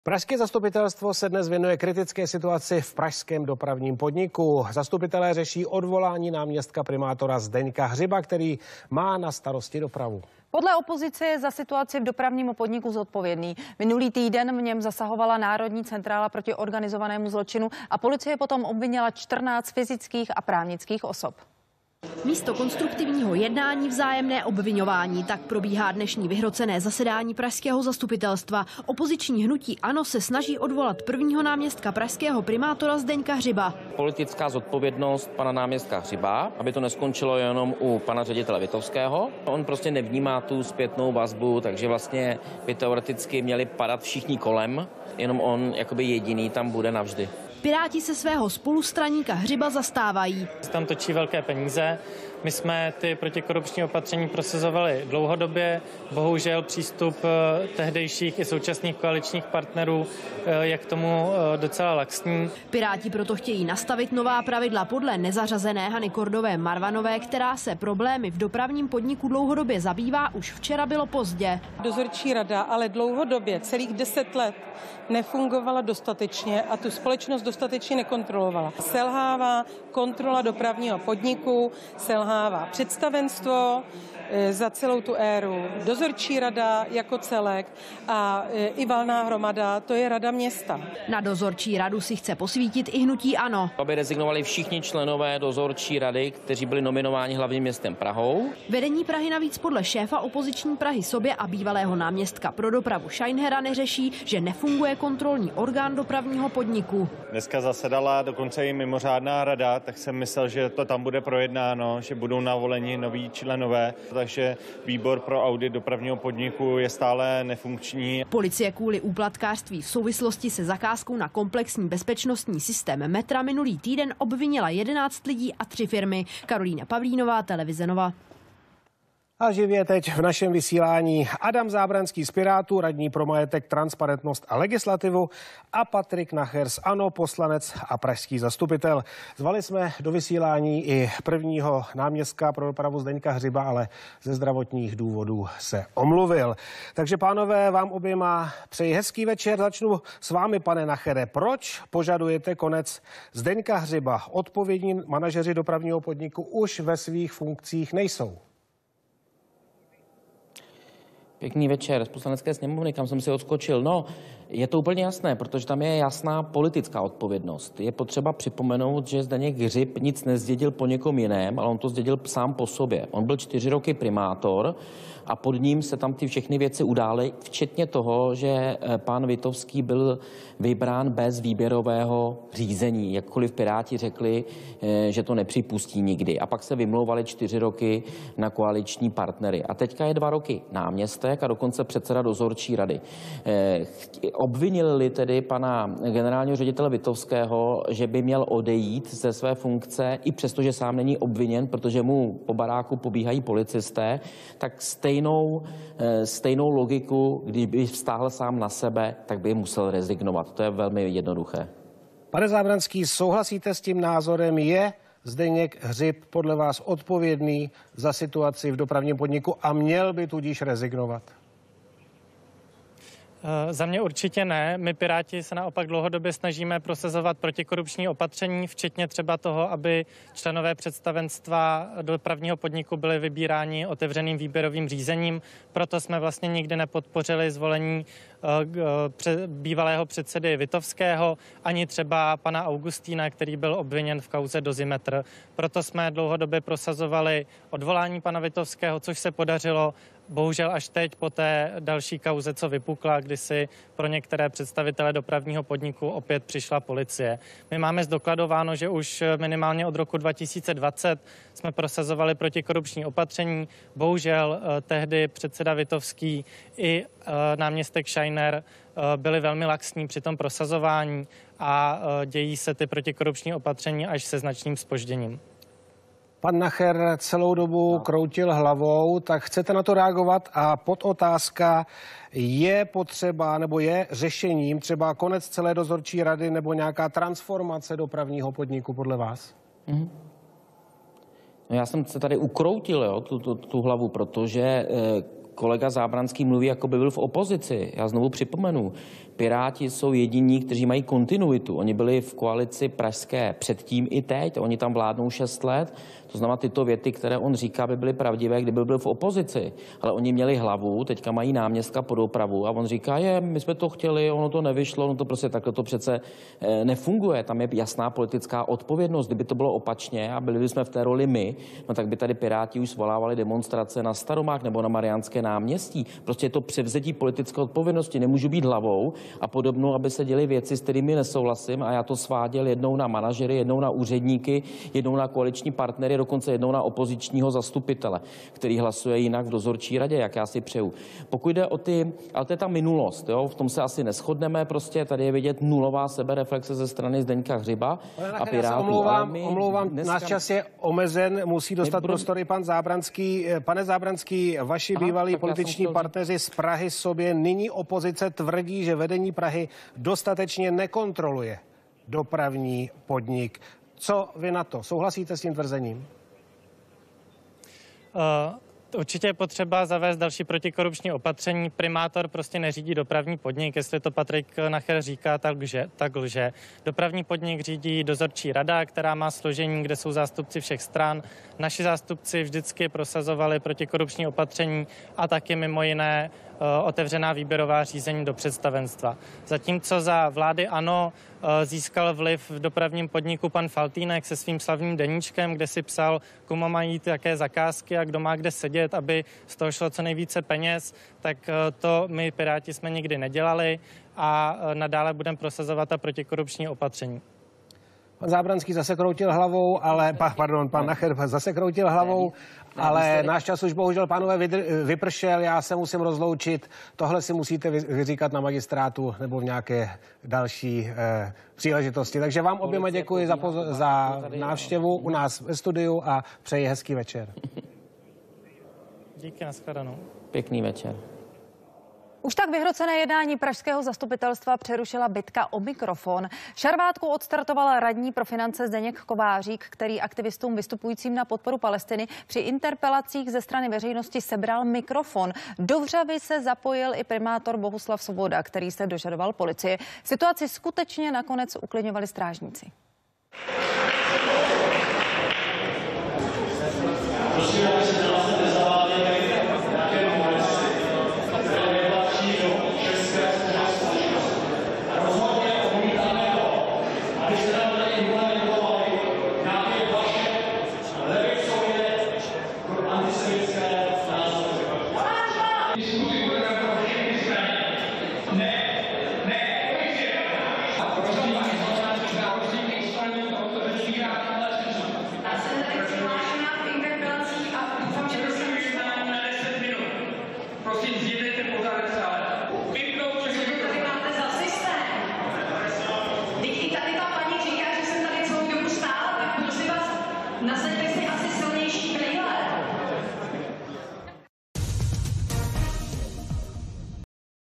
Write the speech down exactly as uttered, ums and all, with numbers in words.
Pražské zastupitelstvo se dnes věnuje kritické situaci v pražském dopravním podniku. Zastupitelé řeší odvolání náměstka primátora Zdeňka Hřiba, který má na starosti dopravu. Podle opozice je za situaci v dopravním podniku zodpovědný. Minulý týden v něm zasahovala Národní centrála proti organizovanému zločinu a policie potom obvinila čtrnáct fyzických a právnických osob. Místo konstruktivního jednání vzájemné obviňování, tak probíhá dnešní vyhrocené zasedání pražského zastupitelstva. Opoziční hnutí ANO se snaží odvolat prvního náměstka pražského primátora Zdeňka Hřiba. Politická zodpovědnost pana náměstka Hřiba, aby to neskončilo jenom u pana ředitele Vitovského. On prostě nevnímá tu zpětnou vazbu, takže vlastně by teoreticky měli padat všichni kolem, jenom on jakoby jediný tam bude navždy. Piráti se svého spolustraníka Hřiba zastávají. Tam točí velké peníze. My jsme ty protikorupční opatření prosazovali dlouhodobě. Bohužel přístup tehdejších i současných koaličních partnerů je k tomu docela laxní. Piráti proto chtějí nastavit nová pravidla podle nezařazené Hany Kordové Marvanové, která se problémy v dopravním podniku dlouhodobě zabývá. Už včera bylo pozdě. Dozorčí rada ale dlouhodobě, celých deset let, nefungovala dostatečně a tu společnost dostatečně nekontrolovala. Selhává kontrola dopravního podniku, selhává představenstvo za celou tu éru, dozorčí rada jako celek a i valná hromada, to je rada města. Na dozorčí radu si chce posvítit i hnutí ANO. Aby rezignovali všichni členové dozorčí rady, kteří byli nominováni hlavním městem Prahou. Vedení Prahy navíc podle šéfa opoziční Prahy Sobě a bývalého náměstka pro dopravu Scheinhera neřeší, že nefunguje kontrolní orgán dopravního podniku. Dneska zasedala dokonce i mimořádná rada, tak jsem myslel, že to tam bude projednáno, že budou navoleni noví členové, takže výbor pro audit dopravního podniku je stále nefunkční. Policie kvůli úplatkářství v souvislosti se zakázkou na komplexní bezpečnostní systém metra minulý týden obvinila jedenáct lidí a tři firmy. Karolína Pavlínová, Televize Nova. A živě teď v našem vysílání Adam Zábranský z Pirátů, radní pro majetek, transparentnost a legislativu, a Patrik Nacher z ANO, poslanec a pražský zastupitel. Zvali jsme do vysílání i prvního náměstka pro dopravu Zdeňka Hřiba, ale ze zdravotních důvodů se omluvil. Takže pánové, vám oběma přeji hezký večer. Začnu s vámi, pane Nachere. Proč požadujete konec Zdeňka Hřiba? Odpovědní manažeři dopravního podniku už ve svých funkcích nejsou. Pěkný večer z Poslanecké sněmovny, kam jsem si odskočil. No, je to úplně jasné, protože tam je jasná politická odpovědnost. Je potřeba připomenout, že Zdeněk Hřib nic nezdědil po někom jiném, ale on to zdědil sám po sobě. On byl čtyři roky primátor a pod ním se tam ty všechny věci udály, včetně toho, že pan Vitovský byl vybrán bez výběrového řízení. Jakkoliv Piráti řekli, že to nepřipustí nikdy. A pak se vymlouvali čtyři roky na koaliční partnery. A teďka je dva roky náměstek a dokonce předseda dozorčí rady. Obvinili tedy pana generálního ředitele Vitovského, že by měl odejít ze své funkce, i přesto, že sám není obviněn, protože mu po baráku pobíhají policisté, tak stejnou, stejnou logiku, když by vztáhl sám na sebe, tak by musel rezignovat. To je velmi jednoduché. Pane Zábranský, souhlasíte s tím názorem? Je Zdeněk Hřib podle vás odpovědný za situaci v dopravním podniku a měl by tudíž rezignovat? Za mě určitě ne. My Piráti se naopak dlouhodobě snažíme prosazovat protikorupční opatření, včetně třeba toho, aby členové představenstva dopravního podniku byli vybíráni otevřeným výběrovým řízením. Proto jsme vlastně nikdy nepodpořili zvolení bývalého předsedy Vitovského, ani třeba pana Augustína, který byl obviněn v kauze Dozimetr. Proto jsme dlouhodobě prosazovali odvolání pana Vitovského, což se podařilo bohužel až teď po té další kauze, co vypukla, kdy si pro některé představitele dopravního podniku opět přišla policie. My máme zdokladováno, že už minimálně od roku dva tisíce dvacet jsme prosazovali protikorupční opatření. Bohužel tehdy předseda Vitovský i náměstek Scheiner byli velmi laxní při tom prosazování a dějí se ty protikorupční opatření až se značným zpožděním. Pan Nacher celou dobu kroutil hlavou, tak chcete na to reagovat? A podotázka, je potřeba nebo je řešením třeba konec celé dozorčí rady nebo nějaká transformace dopravního podniku podle vás? Mm-hmm. No já jsem se tady ukroutil, jo, tu, tu, tu hlavu, protože eh, kolega Zábranský mluví, jako by byl v opozici. Já znovu připomenu, Piráti jsou jediní, kteří mají kontinuitu. Oni byli v koalici pražské předtím i teď, oni tam vládnou šest let. To znamená, tyto věty, které on říká, by byly pravdivé, kdyby byl v opozici. Ale oni měli hlavu, teďka mají náměstka po dopravu a on říká, je, my jsme to chtěli, ono to nevyšlo, no to prostě takhle to přece nefunguje. Tam je jasná politická odpovědnost. Kdyby to bylo opačně a byli bychom v té roli my, no tak by tady Piráti už svolávali demonstrace na Staromák nebo na Mariánské náměstí. Prostě je to převzetí politické odpovědnosti. Nemůžu být hlavou a podobnou, aby se děly věci, s kterými nesouhlasím, a já to sváděl jednou na manažery, jednou na úředníky, jednou na koaliční partnery, dokonce jednou na opozičního zastupitele, který hlasuje jinak v dozorčí radě, jak já si přeju. Pokud jde o ty, ale to je ta minulost, jo, v tom se asi neshodneme, prostě tady je vidět nulová sebereflexe ze strany Zdeňka Hřiba a Pirátů. Omlouvám, omlouvám dneska... náš čas je omezen, musí dostat Nebudu... prostory pan Zábranský. Pane Zábranský, vaši Aha, bývalí političní chtěl... partneři z Prahy sobě nyní opozice tvrdí, že vedení Prahy dostatečně nekontroluje dopravní podnik. Co vy na to? Souhlasíte s tím tvrzením? Uh... Určitě je potřeba zavést další protikorupční opatření. Primátor prostě neřídí dopravní podnik. Jestli to Patrik Nacher říká, tak lže, tak lže. Dopravní podnik řídí dozorčí rada, která má složení, kde jsou zástupci všech stran. Naši zástupci vždycky prosazovali protikorupční opatření a taky mimo jiné otevřená výběrová řízení do představenstva. Zatímco za vlády ANO získal vliv v dopravním podniku pan Faltýnek se svým slavným deníčkem, kde si psal, komu mají jaké zakázky a kdo má kde sedět, aby z toho šlo co nejvíce peněz, tak to my Piráti jsme nikdy nedělali a nadále budeme prosazovat ta protikorupční opatření. Pan Zábranský zase kroutil hlavou, ale, pardon, pan Nacher zase kroutil hlavou, ale náš čas už bohužel, pánové, vypršel, já se musím rozloučit. Tohle si musíte vyříkat na magistrátu nebo v nějaké další eh, příležitosti. Takže vám oběma děkuji za, poz- za návštěvu u nás ve studiu a přeji hezký večer. Díky, nashledanou. Pěkný večer. Už tak vyhrocené jednání pražského zastupitelstva přerušila bitka o mikrofon. Šarvátku odstartovala radní pro finance Zdeněk Kovářík, který aktivistům vystupujícím na podporu Palestiny při interpelacích ze strany veřejnosti sebral mikrofon. Do vřavy se zapojil i primátor Bohuslav Svoboda, který se dožadoval policie. Situaci skutečně nakonec uklidňovali strážníci. Nasaďte